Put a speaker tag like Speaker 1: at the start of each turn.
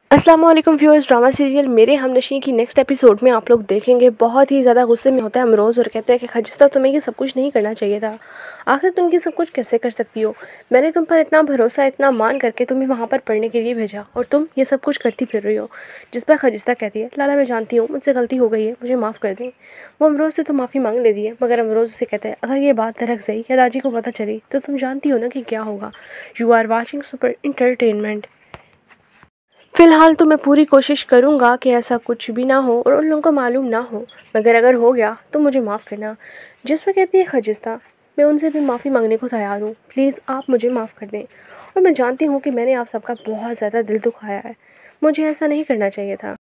Speaker 1: अस्सलाम वालेकुम viewers. Drama serial मेरे हमनशीं की नेक्स्ट एपिसोड में आप लोग देखेंगे बहुत ही ज़्यादा गुस्से में होता है अमरोज़ और कहते हैं कि खजिस्ता तुम्हें ये सब कुछ नहीं करना चाहिए था। आखिर तुम ये सब कुछ कैसे कर सकती हो? मैंने तुम पर इतना भरोसा इतना मान करके तुम्हें वहाँ पर पढ़ने के लिए भेजा और तुम ये सब कुछ करती फिर रही हो। जिस पर खजिस्ता कहती है, लाला मैं जानती हूँ मुझसे गलती हो गई है, मुझे माफ़ कर दें। वो अमरोज़ से तो माफ़ी मांग लेती है, मगर अमरोज़ उसे कहता है अगर ये बात दरक गई या दादी को पता चली तो तुम जानती हो ना कि क्या होगा। You are watching super entertainment. फ़िलहाल तो मैं पूरी कोशिश करूँगा कि ऐसा कुछ भी ना हो और उन लोगों को मालूम ना हो, मगर अगर हो गया तो मुझे माफ़ करना। जिस पर कहती है खजिस्ता, मैं उनसे भी माफ़ी मांगने को तैयार हूँ, प्लीज़ आप मुझे माफ़ कर दें। और मैं जानती हूँ कि मैंने आप सबका बहुत ज़्यादा दिल दुखाया है, मुझे ऐसा नहीं करना चाहिए था।